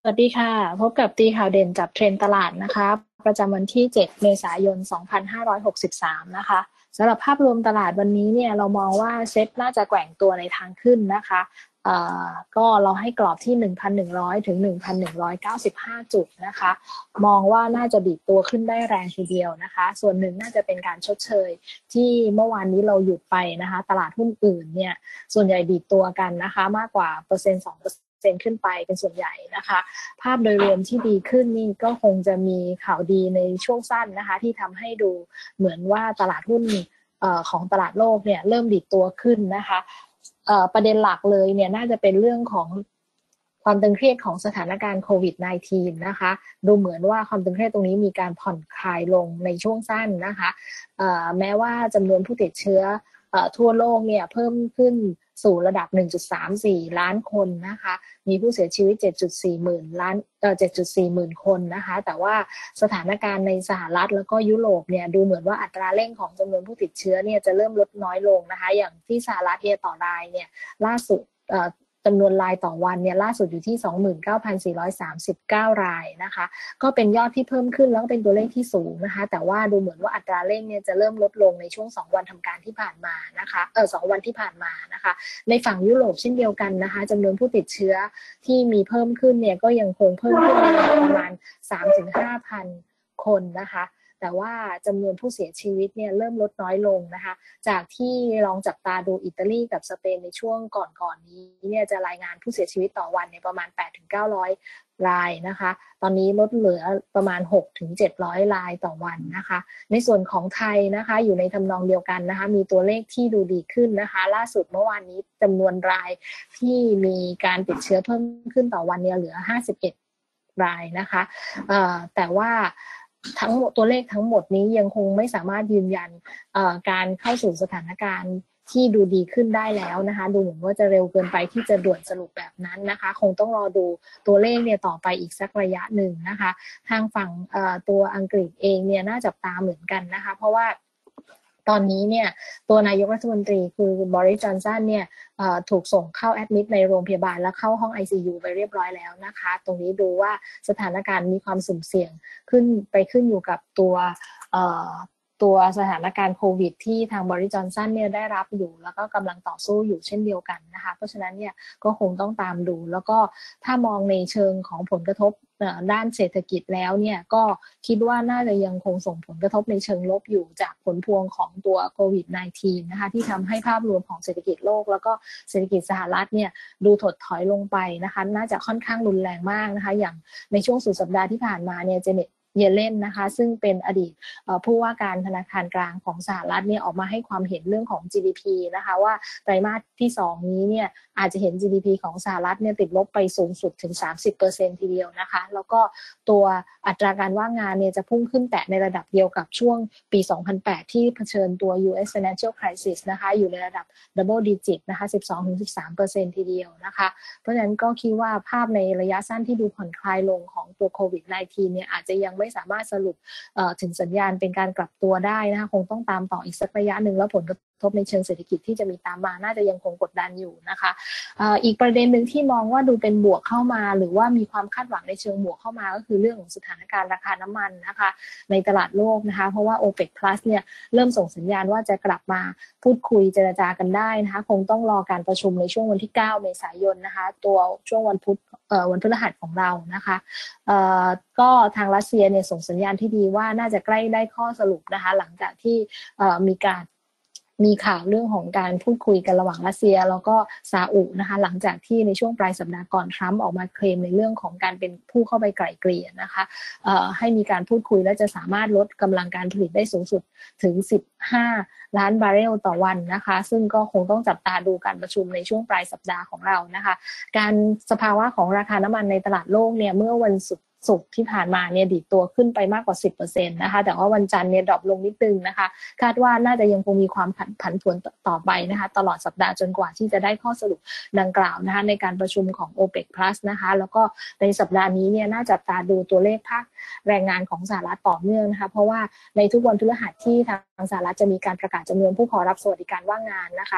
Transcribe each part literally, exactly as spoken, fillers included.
สวัสดีค่ะพบกับตีข่าวเด่นจับเทรนด์ตลาดนะคะประจำวันที่เจ็ดเมษายนสองพันห้าร้อยหกสิบสามนะคะสำหรับภาพรวมตลาดวันนี้เนี่ยเรามองว่าเซ็ตน่าจะแกว่งตัวในทางขึ้นนะคะเอ่อก็เราให้กรอบที่ หนึ่งพันหนึ่งร้อย ถึง หนึ่งพันหนึ่งร้อยเก้าสิบห้า จุดนะคะมองว่าน่าจะบีบตัวขึ้นได้แรงทีเดียวนะคะส่วนหนึ่งน่าจะเป็นการชดเชยที่เมื่อวานนี้เราหยุดไปนะคะตลาดหุ้นอื่นเนี่ยส่วนใหญ่ดีดตัวกันนะคะมากกว่าเปอร์เซ็นต์สองเปอร์เซ็นต์ขึ้นไปเป็นส่วนใหญ่นะคะภาพโดยรวมที่ดีขึ้นนี่ก็คงจะมีข่าวดีในช่วงสั้นนะคะที่ทำให้ดูเหมือนว่าตลาดหุ้นของตลาดโลกเนี่ยเริ่มดีดตัวขึ้นนะคะประเด็นหลักเลยเนี่ยน่าจะเป็นเรื่องของความตึงเครียดของสถานการณ์โควิด สิบเก้า นะคะดูเหมือนว่าความตึงเครียดตรงนี้มีการผ่อนคลายลงในช่วงสั้นนะคะแม้ว่าจำนวนผู้ติดเชื้อทั่วโลกเนี่ยเพิ่มขึ้นสู่ระดับ หนึ่งจุดสามสี่ ล้านคนนะคะมีผู้เสียชีวิต เจ็ดจุดสี่ หมื่นล้านเอ่อ เจ็ดจุดสี่ หมื่นคนนะคะแต่ว่าสถานการณ์ในสหรัฐแล้วก็ยุโรปเนี่ยดูเหมือนว่าอัตราเร่งของจำนวนผู้ติดเชื้อเนี่ยจะเริ่มลดน้อยลงนะคะอย่างที่สหรัฐเนี่ยต่อรายเนี่ยล่าสุดเอ่อจำนวนรายต่อวันเนี่ยล่าสุดอยู่ที่ สองหมื่นเก้าพันสี่ร้อยสามสิบเก้า รายนะคะก็เป็นยอดที่เพิ่มขึ้นแล้วก็เป็นตัวเลขที่สูงนะคะแต่ว่าดูเหมือนว่าอัตราเร่งเนี่ยจะเริ่มลดลงในช่วงสองวันทำการที่ผ่านมานะคะเออสองวันที่ผ่านมานะคะในฝั่งยุโรปเช่นเดียวกันนะคะจำนวนผู้ติดเชื้อที่มีเพิ่มขึ้นเนี่ยก็ยังคงเพิ่มขึ้นในประมาณ สามถึงห้าพัน คนนะคะแต่ว่าจำนวนผู้เสียชีวิตเนี่ยเริ่มลดน้อยลงนะคะจากที่ลองจับตาดูอิตาลีกับสเปนในช่วงก่อนๆนี้เนี่ยจะรายงานผู้เสียชีวิตต่อวันในประมาณ แปดถึงเก้าร้อย รายนะคะตอนนี้ลดเหลือประมาณ หกถึงเจ็ดร้อย รายต่อวันนะคะในส่วนของไทยนะคะอยู่ในทำนองเดียวกันนะคะมีตัวเลขที่ดูดีขึ้นนะคะล่าสุดเมื่อวานนี้จำนวนรายที่มีการติดเชื้อเพิ่มขึ้นต่อวันเนี่ยเหลือห้าสิบเอ็ดรายนะคะแต่ว่าทั้งหมดตัวเลขทั้งหมดนี้ยังคงไม่สามารถยืนยันการเข้าสู่สถานการณ์ที่ดูดีขึ้นได้แล้วนะคะดูเหมือนว่าจะเร็วเกินไปที่จะด่วนสรุปแบบนั้นนะคะคงต้องรอดูตัวเลขเนี่ยต่อไปอีกสักระยะหนึ่งนะคะทางฝั่งตัวอังกฤษเองเนี่ยน่าจับตาเหมือนกันนะคะเพราะว่าตอนนี้เนี่ยตัวนายกรัฐมนตรีคือบริส จอนสันเนี่ยถูกส่งเข้าแอดมิดในโรงพยาบาลและเข้าห้อง ไอ ซี ยู ไปเรียบร้อยแล้วนะคะตรงนี้ดูว่าสถานการณ์มีความสุ่มเสี่ยงขึ้นไปขึ้นอยู่กับตัวตัวสถานการณ์โควิดที่ทางบริส จอนสันเนี่ยได้รับอยู่แล้วก็กำลังต่อสู้อยู่เช่นเดียวกันนะคะเพราะฉะนั้นเนี่ยก็คงต้องตามดูแล้วก็ถ้ามองในเชิงของผลกระทบด้านเศรษฐกิจแล้วเนี่ยก็คิดว่าน่าจะยังคงส่งผลกระทบในเชิงลบอยู่จากผลพวงของตัวโควิด สิบเก้า นะคะที่ทำให้ภาพรวมของเศรษฐกิจโลกแล้วก็เศรษฐกิจสหรัฐเนี่ยดูถดถอยลงไปนะคะน่าจะค่อนข้างรุนแรงมากนะคะอย่างในช่วงสุดสัปดาห์ที่ผ่านมาเนี่ยเจเน็ตเยเลนนะคะซึ่งเป็นอดีตผู้ว่าการธนาคารกลางของสหรัฐเนี่ยออกมาให้ความเห็นเรื่องของ จี ดี พี นะคะว่าไตรมาสที่สองนี้เนี่ยอาจจะเห็น จี ดี พี ของสหรัฐเนี่ยติดลบไปสูงสุดถึง สามสิบเปอร์เซ็นต์ ทีเดียวนะคะแล้วก็ตัวอัตราการว่างงานเนี่ยจะพุ่งขึ้นแตะในระดับเดียวกับช่วงปี สองพันแปด ที่เผชิญตัว ยู เอส Financial Crisis นะคะอยู่ในระดับ Double Digit นะคะ สิบสองถึงสิบสามเปอร์เซ็นต์ ทีเดียวนะคะเพราะฉะนั้นก็คิดว่าภาพในระยะสั้นที่ดูผ่อนคลายลงของตัวโควิด สิบเก้า เนี่ยอาจจะยังไม่สามารถสรุปถึงสัญญาณเป็นการกลับตัวได้นะคะคงต้องตามต่ออีกสักระยะหนึ่งแล้วผลกระทบในเชิงเศรษฐกิจที่จะมีตามมาน่าจะยังคงกดดันอยู่นะคะอีกประเด็นหนึ่งที่มองว่าดูเป็นบวกเข้ามาหรือว่ามีความคาดหวังในเชิงบวกเข้ามาก็คือเรื่องของสถานการณ์ราคาน้ำมันนะคะในตลาดโลกนะคะเพราะว่า โอเปก พลัส เนี่ยเริ่มส่งสัญญาณว่าจะกลับมาพูดคุยเจรจากันได้นะคะคงต้องรอการประชุมในช่วงวันที่เก้าเมษายนนะคะตัวช่วงวันพุธวันพฤหัสของเรานะคะก็ทางรัสเซียเนี่ยส่งสัญญาณที่ดีว่าน่าจะใกล้ได้ข้อสรุปนะคะหลังจากที่มีการมีข่าวเรื่องของการพูดคุยกันระหว่างรัสเซียแล้วก็ซาอุนะคะหลังจากที่ในช่วงปลายสัปดาห์ก่อนทรัมป์ออกมาเคลมในเรื่องของการเป็นผู้เข้าไปไกล่เกลี่ยนะคะให้มีการพูดคุยและจะสามารถลดกำลังการผลิตได้สูงสุดถึงสิบห้าล้านบาร์เรลต่อวันนะคะซึ่งก็คงต้องจับตาดูการประชุมในช่วงปลายสัปดาห์ของเรานะคะการสภาวะของราคาน้ำมันในตลาดโลกเนี่ยเมื่อวันศุกร์ศุกร์ที่ผ่านมาเนี่ยดีดตัวขึ้นไปมากกว่า สิบเปอร์เซ็นต์ นะคะแต่ว่าวันจันทร์เนี่ยดรอปลงนิดนึงนะคะคาดว่าน่าจะยังคงมีความผันผวนต่อไปนะคะตลอดสัปดาห์จนกว่าที่จะได้ข้อสรุปดังกล่าวนะคะในการประชุมของ โอเปก พลัส นะคะแล้วก็ในสัปดาห์นี้เนี่ยน่าจับตาดูตัวเลขภาคแรงงานของสหรัฐต่อเนื่องนะคะเพราะว่าในทุกวันพฤหัสที่ทางสหรัฐจะมีการประกาศจำนวนผู้ขอรับสวัสดิการว่างงานนะคะ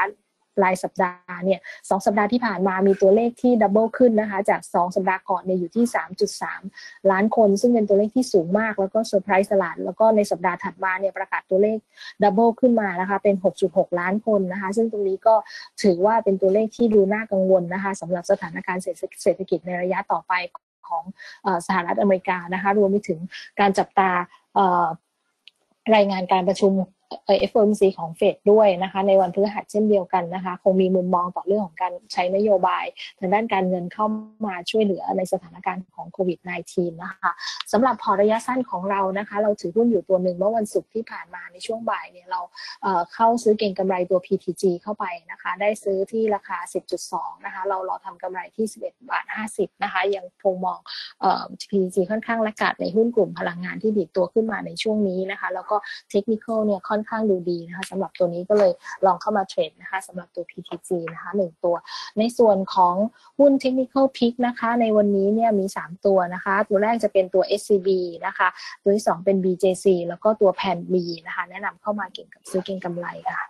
รายสัปดาห์เนี่ยสองสัปดาห์ที่ผ่านมามีตัวเลขที่ดับเบิลขึ้นนะคะจากสองสัปดาห์ก่อนเนี่ยอยู่ที่ สามจุดสาม ล้านคนซึ่งเป็นตัวเลขที่สูงมากแล้วก็เซอร์ไพรส์ตลาดแล้วก็ในสัปดาห์ถัดมาเนี่ยประกาศตัวเลขดับเบิลขึ้นมานะคะเป็น หกจุดหก ล้านคนนะคะซึ่งตรงนี้ก็ถือว่าเป็นตัวเลขที่ดูน่ากังวลนะคะสำหรับสถานการณ์เศรษฐกิจในระยะต่อไปของสหรัฐอเมริกานะคะรวมไปถึงการจับตารายงานการประชุม เอฟ โอ เอ็ม ซี ของเฟดด้วยนะคะในวันพฤหัสเช่นเดียวกันนะคะคงมีมุมมองต่อเรื่องของการใช้นโยบายทางด้านการเงินเข้ามาช่วยเหลือในสถานการณ์ของโควิด สิบเก้า นะคะสำหรับพอร์ตระยะสั้นของเรานะคะเราถือหุ้นอยู่ตัวหนึ่งเมื่อวันศุกร์ที่ผ่านมาในช่วงบ่ายเนี่ยเราเอ่อเข้าซื้อเก็งกำไรตัว พี ที จี เข้าไปนะคะได้ซื้อที่ราคา สิบจุดสอง นะคะเรารอทำกำไรที่ สิบเอ็ดบาทห้าสิบนะคะยังคงมองเอ่อ พี ที จี ค่อนข้างแลกขาดในหุ้นกลุ่มพลังงานที่ดีดตัวขึ้นมาในช่วงนี้นะคะแล้วก็เทคนิคอลเนี่ยค่อนข้างดูดีนะคะสำหรับตัวนี้ก็เลยลองเข้ามาเทรดนะคะสำหรับตัว พี ที จี นะคะหนึ่งตัวในส่วนของหุ้น Technical Pick นะคะในวันนี้เนี่ยมีสามตัวนะคะตัวแรกจะเป็นตัว เอส ซี บี นะคะตัวที่สองเป็น บี เจ ซี แล้วก็ตัว พี เอ็น บี นะคะแนะนำเข้ามาเก็งกับซื้อเก็งกำไรค่ะ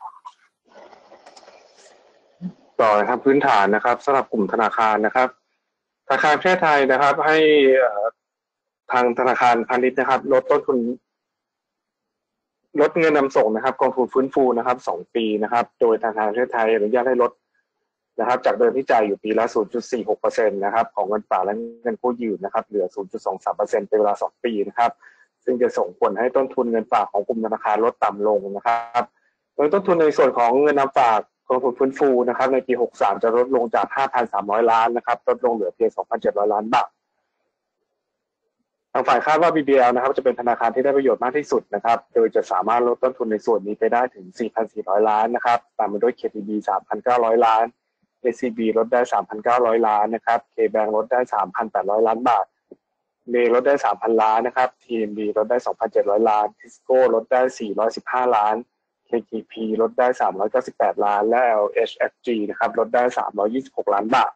ต่อนะครับพื้นฐานนะครับสำหรับกลุ่มธนาคารนะครับธนาคารประเทศไทยนะครับให้ทางธนาคารพาณิชย์นะครับลดต้นทุนลดเงินนำส่งนะครับกองทุนฟื้นฟูนะครับสองปีนะครับโดยธนาคารประเทศไทยอนุญาตให้ลดนะครับจากเดิมที่จ่ายอยู่ปีละ ศูนย์จุดสี่หกเปอร์เซ็นต์ นะครับของเงินฝากและเงินกู้ยืมนะครับเหลือ ศูนย์จุดสองสามเปอร์เซ็นต์ เป็นเวลาสองปีนะครับซึ่งจะส่งผลให้ต้นทุนเงินฝากของกลุ่มธนาคารลดต่ำลงนะครับโดยต้นทุนในส่วนของเงินนำฝากกองทุนฟื้นฟูนะครับในปีหกสิบสามจะลดลงจาก ห้าพันสามร้อย ล้านนะครับลดลงเหลือเพียง สองพันเจ็ดร้อย ล้านบาททางฝ่ายคาดว่า บี บี แอล นะครับจะเป็นธนาคารที่ได้ประโยชน์มากที่สุดนะครับโดยจะสามารถลดต้นทุนในส่วนนี้ไปได้ถึง สี่พันสี่ร้อย ล้านนะครับตามมาด้วย เค ที บี สามพันเก้าร้อย ล้าน เอ ซี บี ลดได้ สามพันเก้าร้อย ล้านนะครับ K-Bank ลดได้ สามพันแปดร้อย ล้านบาทเมลดได้ สามพัน ล้านนะครับ ที เอ็ม บี ลดได้ สองพันเจ็ดร้อย ล้าน Tisco ลดได้ สี่ร้อยสิบห้า ล้าน เค ที พี ลดได้ สามร้อยเก้าสิบแปด ล้านและ แอล เอช เอฟ จี นะครับลดได้ สามร้อยยี่สิบหก ล้านบาท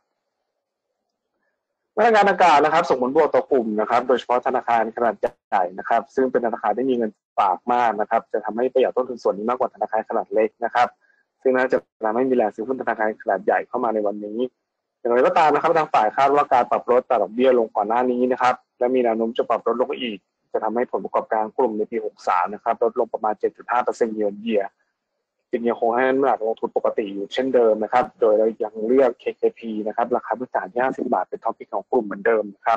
มาตรการดังกล่าวนะครับส่งผลบวกต่อกลุ่มนะครับโดยเฉพาะธนาคารขนาดใหญ่นะครับซึ่งเป็นธนาคารที่มีเงินฝากมากนะครับจะทำให้ประหยัดต้นทุนส่วนนี้มากกว่าธนาคารขนาดเล็กนะครับซึ่งน่าจะทำให้มีแรงซื้อหุ้นธนาคารขนาดใหญ่เข้ามาในวันนี้อย่างไรก็ตามนะครับทางฝ่ายคาดว่าการปรับลดอัตราดอกเบี้ยลงก่อนหน้านี้นะครับและมีแนวโน้มจะปรับลดลงอีกจะทำให้ผลประกอบการกลุ่มในปีหกสิบสามนะครับลดลงประมาณ เจ็ดจุดห้าเปอร์เซ็นต์ year-on-yearจึงยังคงให้น้ำหนักลงทุนปกติอยู่เช่นเดิมนะครับโดยเรายังเลือก เค เค พี นะครับราคาพื้นฐานที่ห้าสิบบาทเป็นท็อปพิกของกลุ่มเหมือนเดิมนะครับ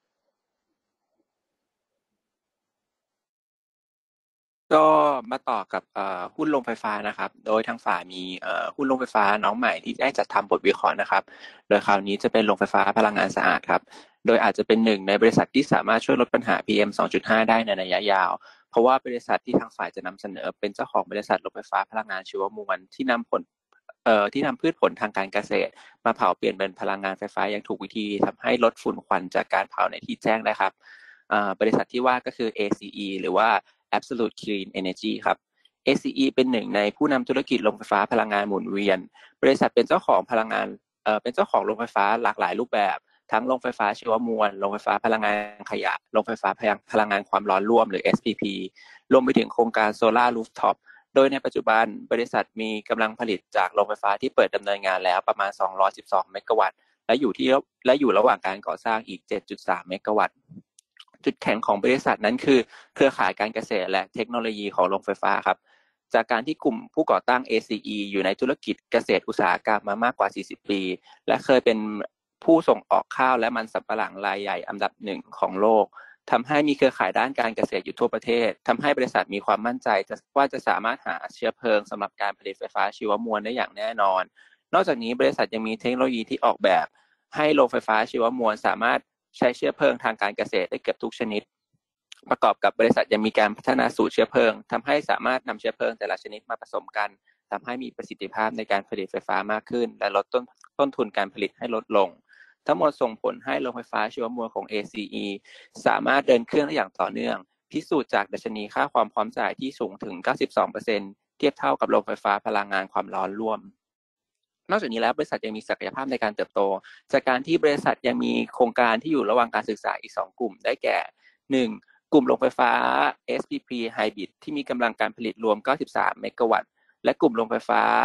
ก็มาต่อกับหุ้นโรงไฟฟ้านะครับโดยทางฝ่ายมีหุ้นโรงไฟฟ้าน้องใหม่ที่ได้จัดทำบทวิเคราะห์นะครับโดยคราวนี้จะเป็นโรงไฟฟ้าพลังงานสะอาดครับโดยอาจจะเป็นหนึ่งในบริษัทที่สามารถช่วยลดปัญหา พี เอ็ม สองจุดห้า ได้ในระยะยาวเพราะว่าบริษัทที่ทางฝ่ายจะนำเสนอเป็นเจ้าของบริษัทโรงไฟฟ้าพลังงานชีวมวลที่นำผลเอ่อที่นำพืชผลทางการเกษตรมาเผาเปลี่ยนเป็นพลังงานไฟฟ้าอย่างถูกวิธีทำให้ลดฝุ่นควันจากการเผาในที่แจ้งได้ครับบริษัทที่ว่าก็คือ เอ ซี อี หรือว่า Absolute Clean Energy ครับ เอ ซี อี เป็นหนึ่งในผู้นำธุรกิจโรงไฟฟ้าพลังงานหมุนเวียนบริษัทเป็นเจ้าของพลังงานเอ่อเป็นเจ้าของโรงไฟฟ้าหลากหลายรูปแบบทั้งโรงไฟฟ้าชีวมวลโรงไฟฟ้าพลังงานขยะโรงไฟฟ้าพลังงานความร้อนร่วมหรือ เอส พี พี รวมไปถึงโครงการโซล่ารูฟท็อปโดยในปัจจุบันบริษัทมีกำลังผลิตจากโรงไฟฟ้าที่เปิดดำเนินงานแล้วประมาณสองร้อยสิบสองเมกะวัตต์และอยู่ที่และอยู่ระหว่างการก่อสร้างอีก เจ็ดจุดสาม เมกะวัตต์จุดแข็งของบริษัทนั้นคือเครือข่ายการเกษตรและเทคโนโลยีของโรงไฟฟ้าครับจากการที่กลุ่มผู้ก่อตั้ง เอ ซี อี อยู่ในธุรกิจเกษตรอุตสาหกรรมมามากกว่าสี่สิบปีและเคยเป็นผู้ส่งออกข้าวและมันสำปะหลังรายใหญ่อันดับหนึ่งของโลกทำให้มีเครือข่ายด้านการเกษตรอยู่ทั่วประเทศทำให้บริษัทมีความมั่นใจว่าจะสามารถหาเชื้อเพลิงสำหรับการผลิตไฟฟ้าชีวมวลได้อย่างแน่นอนนอกจากนี้บริษัทยังมีเทคโนโลยีที่ออกแบบให้โรงไฟฟ้าชีวมวลสามารถใช้เชื้อเพลิงทางการเกษตรได้เกือบทุกชนิดประกอบกับบริษัทยังมีการพัฒนาสูตรเชื้อเพลิงทำให้สามารถนำเชื้อเพลิงแต่ละชนิดมาผสมกันทำให้มีประสิทธิภาพในการผลิตไฟฟ้ามากขึ้นและลดต้นต้นทุนการผลิตให้ลดลงทั้งหมดส่งผลให้โรงไฟฟ้าชีวมวลของ เอ ซี อี สามารถเดินเครื่องได้อย่างต่อเนื่องพิสูจน์จากดัชนีค่าความพร้อมจ่ายที่สูงถึง เก้าสิบสองเปอร์เซ็นต์ เทียบเท่ากับโรงไฟฟ้าพลังงานความร้อนร่วมนอกจากนี้แล้วบริษัทยังมีศักยภาพในการเติบโตจากการที่บริษัทยังมีโครงการที่อยู่ระหว่างการศึกษาอีกสองกลุ่มได้แก่หนึ่งกลุ่มโรงไฟฟ้า เอส พี พี Hybrid ที่มีกำลังการผลิตรวมเก้าสิบสามเมกะวัตต์และกลุ่มโรงไฟฟ้า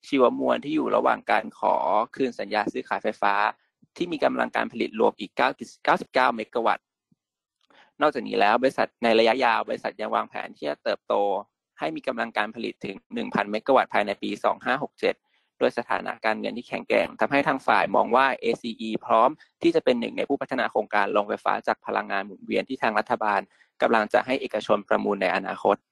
ชีวมวลที่อยู่ระหว่างการขอคืนสัญญาซื้อขายไฟฟ้าที่มีกำลังการผลิตรวมอีกเก้าสิบเก้าเมกะวัตต์นอกจากนี้แล้วบริษัทในระยะยาวบริษัทยังวางแผนที่จะเติบโตให้มีกำลังการผลิตถึง หนึ่งพัน เมกะวัตต์ภายในปี สองพันห้าร้อยหกสิบเจ็ด โดยสถานะการเงินที่แข็งแกร่งทำให้ทางฝ่ายมองว่า เอ ซี อี พร้อมที่จะเป็นหนึ่งในผู้พัฒนาโครงการโรงไฟฟ้าจากพลังงานหมุนเวียนที่ทางรัฐบาลกำลังจะให้เอกชนประมูลในอนาคต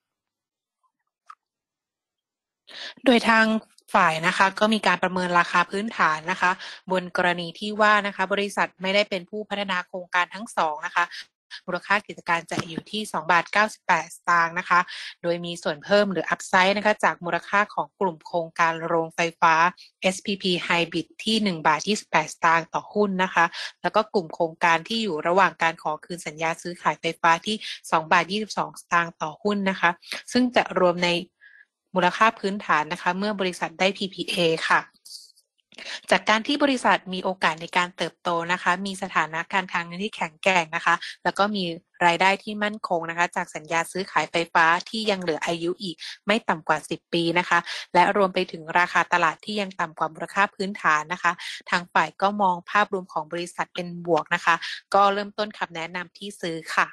โดยทางฝ่ายนะคะก็มีการประเมินราคาพื้นฐานนะคะบนกรณีที่ว่านะคะบริษัทไม่ได้เป็นผู้พัฒนาโครงการทั้งสองนะคะมูลค่ากิจการจะอยู่ที่สองบาทเก้าสิบแปดสตางค์นะคะโดยมีส่วนเพิ่มหรืออัพไซด์นะคะจากมูลค่าของกลุ่มโครงการโรงไฟฟ้า เอส พี พี Hybrid ที่หนึ่งบาทยี่สิบแปดสตางค์ต่อหุ้นนะคะแล้วก็กลุ่มโครงการที่อยู่ระหว่างการขอคืนสัญญาซื้อขายไฟฟ้าที่สองบาทยี่สิบสองสตางค์ต่อหุ้นนะคะซึ่งจะรวมในมูลค่าพื้นฐานนะคะเมื่อบริษัทได้ พี พี เอ ค่ะจากการที่บริษัทมีโอกาสในการเติบโตนะคะมีสถานะการทางเงินที่แข็งแกร่งนะคะแล้วก็มีรายได้ที่มั่นคงนะคะจากสัญญาซื้อขายไฟฟ้าที่ยังเหลืออายุอีกไม่ต่ำกว่าสิบปีนะคะและรวมไปถึงราคาตลาดที่ยังต่ำกว่ามูลค่าพื้นฐานนะคะทางฝ่ายก็มองภาพรวมของบริษัทเป็นบวกนะคะก็เริ่มต้นคำแนะนำที่ซื้อค่ะ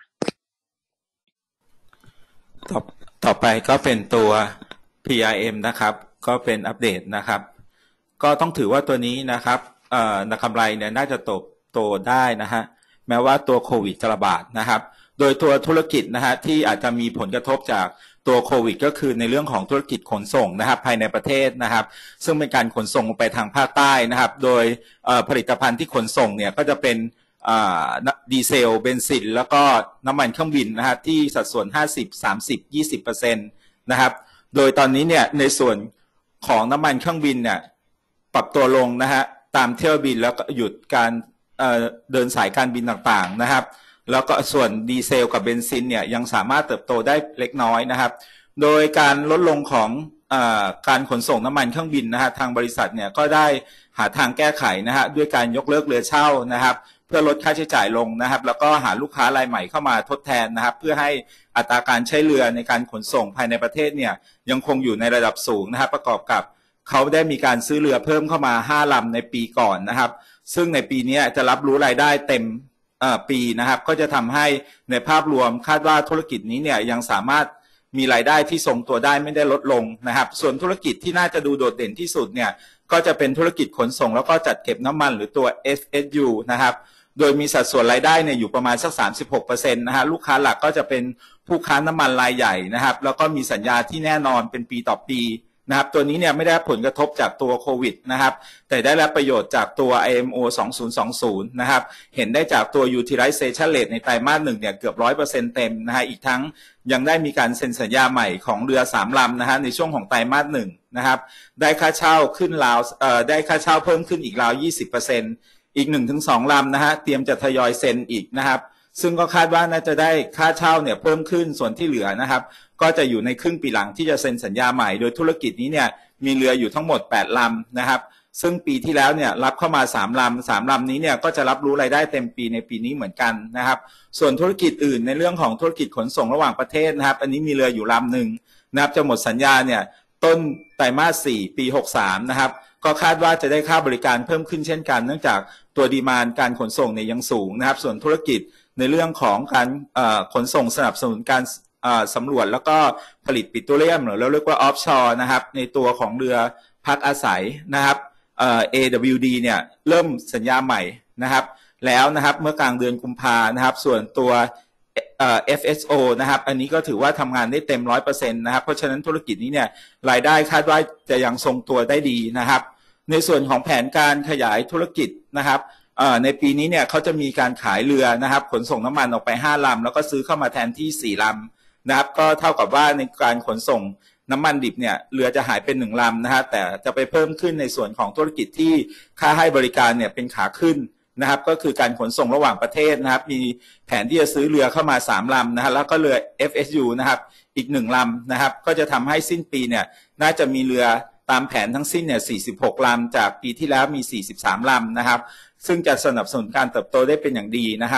ต่อต่อไปก็เป็นตัว พี อาร์ เอ็ม นะครับก็เป็นอัปเดตนะครับก็ต้องถือว่าตัวนี้นะครับเอ่อนักกำไรเนี่ยน่าจะโตโตได้นะฮะแม้ว่าตัวโควิดจะระบาดนะครับโดยตัวธุรกิจนะฮะที่อาจจะมีผลกระทบจากตัวโควิดก็คือในเรื่องของธุรกิจขนส่งนะครับภายในประเทศนะครับซึ่งเป็นการขนส่งไปทางภาคใต้นะครับโดยผลิตภัณฑ์ที่ขนส่งเนี่ยก็จะเป็นดีเซลเบนซินแล้วก็น้ำมันเครื่องบินนะฮะที่สัดส่วนห้าสิบ สามสิบ ยี่สิบเปอร์เซ็นต์ นะครับโดยตอนนี้เนี่ยในส่วนของน้ำมันเครื่องบินเนี่ยปรับตัวลงนะฮะตามเที่ยวบินแล้วก็หยุดการเอ่อเดินสายการบินต่างๆนะครับแล้วก็ส่วนดีเซลกับเบนซินเนี่ยยังสามารถเติบโตได้เล็กน้อยนะครับโดยการลดลงของเอ่อการขนส่งน้ำมันเครื่องบินนะฮะทางบริษัทเนี่ยก็ได้หาทางแก้ไขนะฮะด้วยการยกเลิกเรือเช่านะครับเพื่อลดค่าใช้จ่ายลงนะครับแล้วก็หาลูกค้ารายใหม่เข้ามาทดแทนนะครับเพื่อให้อัตราการใช้เรือในการขนส่งภายในประเทศเนี่ยยังคงอยู่ในระดับสูงนะครับประกอบกับเขาได้มีการซื้อเรือเพิ่มเข้ามาห้าลำในปีก่อนนะครับซึ่งในปีนี้จะรับรู้รายได้เต็มปีนะครับก็จะทำให้ในภาพรวมคาดว่าธุรกิจนี้เนี่ยยังสามารถมีรายได้ที่ทรงตัวได้ไม่ได้ลดลงนะครับส่วนธุรกิจที่น่าจะดูโดดเด่นที่สุดเนี่ยก็จะเป็นธุรกิจขนส่งแล้วก็จัดเก็บน้ำมันหรือตัว เอฟ เอส ยู นะครับโดยมีสัดส่วนรายได้เนี่ยอยู่ประมาณสัก สามสิบหกเปอร์เซ็นต์ นะฮะลูกค้าหลักก็จะเป็นผู้ค้าน้ำมันรายใหญ่นะครับแล้วก็มีสัญญาที่แน่นอนเป็นปีต่อปีนะครับตัวนี้เนี่ยไม่ได้ผลกระทบจากตัวโควิดนะครับแต่ได้รับประโยชน์จากตัว ไอ เอ็ม โอ สองพันยี่สิบนะครับเห็นได้จากตัว utilization rate ในไตรมาสหนึ่งเนี่ยเกือบ ร้อยเปอร์เซ็นต์ เต็มนะฮะอีกทั้งยังได้มีการเซ็นสัญญาใหม่ของเรือสามลำนะฮะในช่วงของไตรมาสหนึ่งนะครับได้ค่าเช่าขึ้นราวเอ่อได้ค่าเช่าเพิ่มขึ้นอีกราว ยี่สิบเปอร์เซ็นต์ อีก หนึ่งถึงสอง ลำนะฮะเตรียมจะทยอยเซ็นอีกนะครับซึ่งก็คาดว่าน่าจะได้ค่าเช่าเนี่ยเพิ่มขึ้นส่วนที่เหลือนะครับก็จะอยู่ในครึ่งปีหลังที่จะเซ็นสัญญาใหม่โดยธุรกิจนี้เนี่ยมีเรืออยู่ทั้งหมดแปดลำนะครับซึ่งปีที่แล้วเนี่ยรับเข้ามาสามลำสามลำนี้เนี่ยก็จะรับรู้รายได้เต็มปีในปีนี้เหมือนกันนะครับส่วนธุรกิจอื่นในเรื่องของธุรกิจขนส่งระหว่างประเทศนะครับอันนี้มีเรืออยู่ลำหนึ่งนะครับจะหมดสัญญาเนี่ยต้นไตรมาสสี่ปีหกสิบสามนะครับก็คาดว่าจะได้ค่าบริการเพิ่มขึ้นเช่นกันเนื่องจากตัวดีมานด์การขนส่งเนี่ยยังสูงนะครับส่วนธุรกิจในเรื่องของการขนส่งสนับสนุนการสำรวจแล้วก็ผลิตปิโตรเลียมหรือเราเรียกว่าออฟชอร์นะครับในตัวของเรือพักอาศัยนะครับ เอ ดับเบิลยู ดี เนี่ยเริ่มสัญญาใหม่นะครับแล้วนะครับเมื่อกลางเดือนกุมภานะครับส่วนตัว เอฟ เอส โอ นะครับอันนี้ก็ถือว่าทำงานได้เต็ม ร้อยเปอร์เซ็นต์ นะครับเพราะฉะนั้นธุรกิจนี้เนี่ยรายได้คาดว่าจะยังทรงตัวได้ดีนะครับในส่วนของแผนการขยายธุรกิจนะครับในปีนี้เนี่ยเขาจะมีการขายเรือนะครับขนส่งน้ำมันออกไปห้าลำแล้วก็ซื้อเข้ามาแทนที่สี่ลำนะครับก็เท่ากับว่าในการขนส่งน้ำมันดิบเนี่ยเรือจะหายเป็นหนึ่งลำนะฮะแต่จะไปเพิ่มขึ้นในส่วนของธุรกิจที่ค่าให้บริการเนี่ยเป็นขาขึ้นนะครับก็คือการขนส่งระหว่างประเทศนะครับมีแผนที่จะซื้อเรือเข้ามาสามลำนะฮะแล้วก็เรือ เอฟ เอส ยู นะครับอีกหนึ่งลำนะครับก็จะทำให้สิ้นปีเนี่ยน่าจะมีเรือตามแผนทั้งสิ้นเนี่ยสี่สิบหกลำจากปีที่แล้วมีสี่สิบสามลำนะครับซึ่งจะสนับสนุนการเติบโตได้เป็นอย่างดีนะครับ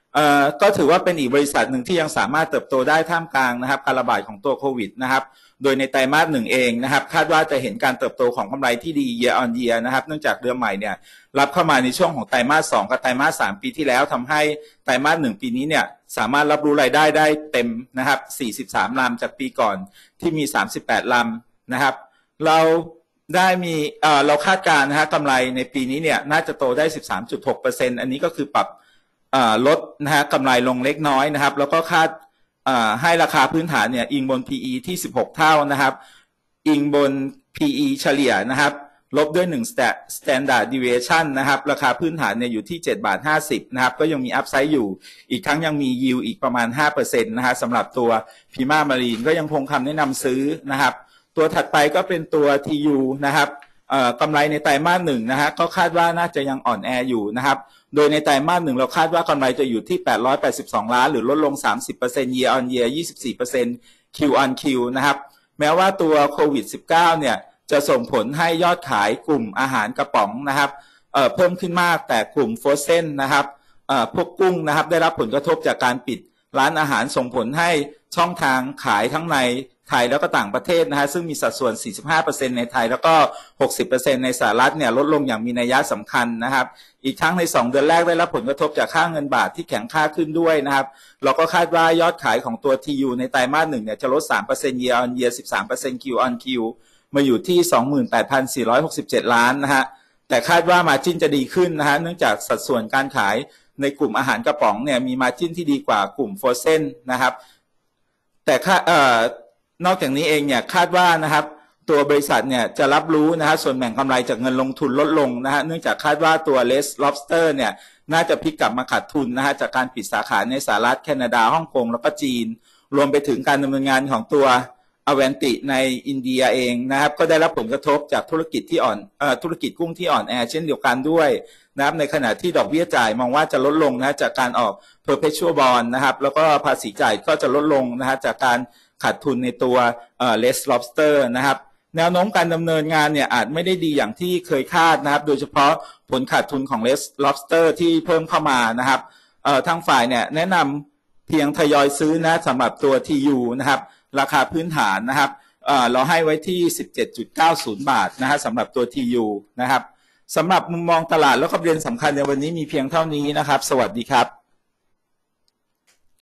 เอ่อก็ถือว่าเป็นอีกบริษัทหนึ่งที่ยังสามารถเติบโตได้ท่ามกลางนะครับการระบาดของตัวโควิดนะครับโดยในไตรมาสหนึ่งเองนะครับคาดว่าจะเห็นการเติบโตของกำไรที่ดี year on year นะครับเนื่องจากเดือนใหม่เนี่ยรับเข้ามาในช่วงของไตรมาสสองกับไตรมาสสามปีที่แล้วทำให้ไตรมาสหนึ่งปีนี้เนี่ยสามารถรับรู้รายได้ได้เต็มนะครับสี่สิบสามลำจากปีก่อนที่มีสามสิบแปดลำนะครับเราได้มีเอ่อเราคาดการณ์นะฮะกำไรในปีนี้เนี่ยน่าจะโตได้ สิบสามจุดหกเปอร์เซ็นต์ อันนี้ก็คือปรับลดนะฮะกำไรลงเล็กน้อยนะครับแล้วก็คาดให้ราคาพื้นฐานเนี่ยอิงบน พี อี ที่สิบหกเท่านะครับอิงบน พี อี เฉลี่ยนะครับลบด้วยหนึ่ง standard deviation นะครับราคาพื้นฐานเนี่ยอยู่ที่เจ็ดบาทห้าสิบนะครับก็ยังมีอัพไซด์อยู่อีกทั้งยังมี yield อีกประมาณ ห้าเปอร์เซ็นต์ นะฮะสำหรับตัว Prima Marine ก็ยังคงคำแนะนำซื้อนะครับตัวถัดไปก็เป็นตัว ที ยู นะครับกำไรในไตรมาสหนึ่งนะฮะก็คาดว่าน่าจะยังอ่อนแออยู่นะครับโดยในไตรมาสหนึ่งเราคาดว่ากำไรจะอยู่ที่แปดร้อยแปดสิบสองล้านหรือลดลง สามสิบเปอร์เซ็นต์ year on year ยี่สิบสี่เปอร์เซ็นต์ Q on Q นะครับแม้ว่าตัวโควิด สิบเก้า เนี่ยจะส่งผลให้ยอดขายกลุ่มอาหารกระป๋องนะครับเอ่อเพิ่มขึ้นมากแต่กลุ่มโฟรเซนนะครับเอ่อพวกกุ้งนะครับได้รับผลกระทบจากการปิดร้านอาหารส่งผลให้ช่องทางขายทั้งในไทยแล้วก็ต่างประเทศนะฮะซึ่งมีสัดส่วน สี่สิบห้าเปอร์เซ็นต์ ในไทยแล้วก็ หกสิบเปอร์เซ็นต์ ในสหรัฐเนี่ยลดลงอย่างมีนัยยะสำคัญนะครับอีกทั้งในสองเดือนแรกได้รับผลกระทบจากค่าเงินบาทที่แข็งค่าขึ้นด้วยนะครับเราก็คาดว่ายอดขายของตัว ที ยู ในไตรมาสหนึ่งเนี่ยจะลด สามเปอร์เซ็นต์ year on year สิบสามเปอร์เซ็นต์ Q on Q มาอยู่ที่ สองหมื่นแปดพันสี่ร้อยหกสิบเจ็ด ล้านนะฮะแต่คาดว่ามาร์จิ้นจะดีขึ้นนะฮะเนื่องจากสัดส่วนการขายในกลุ่มอาหารกระป๋องเนี่ยมีมาร์จิ้นที่ดีกว่ากลุ่มโฟรเซนนะครับแต่ค่าเอ่อนอกจากนี้เองเนี่ยคาดว่านะครับตัวบริษัทเนี่ยจะรับรู้นะฮะส่วนแบ่งกำไรจากเงินลงทุนลดลงนะฮะเนื่องจากคาดว่าตัว Red Lobster เนี่ยน่าจะพลิกกลับมาขาดทุนนะฮะจากการปิดสาขาในสหรัฐแคนาดาฮ่องกงแล้วก็จีนรวมไปถึงการดำเนินงานของตัวอเวนติในอินเดียเองนะครับก็ได้รับผลกระทบจากธุรกิจที่อ่อนเอ่อธุรกิจกุ้งที่อ่อนแอเช่นเดียวกันด้วยนะครับในขณะที่ดอกเบี้ยจ่ายมองว่าจะลดลงนะจากการออก perpetual bond นะครับแล้วก็ภาษีจ่ายก็จะลดลงนะฮะจากการขาดทุนในตัวเอ่อ Red Lobster นะครับแนวโน้มการดำเนินงานเนี่ยอาจไม่ได้ดีอย่างที่เคยคาดนะครับโดยเฉพาะผลขาดทุนของ Red Lobster ที่เพิ่มเข้ามานะครับเอ่อทางฝ่ายเนี่ยแนะนำเพียงทยอยซื้อนะสำหรับตัว ที ยู นะครับราคาพื้นฐานนะครับเอ่อเราให้ไว้ที่ สิบเจ็ดจุดเก้าศูนย์ บาทนะฮะสำหรับตัว ที ยู นะครับสำหรับมุมมองตลาดและประเด็นสำคัญในวันนี้มีเพียงเท่านี้นะครับสวัสดีครับ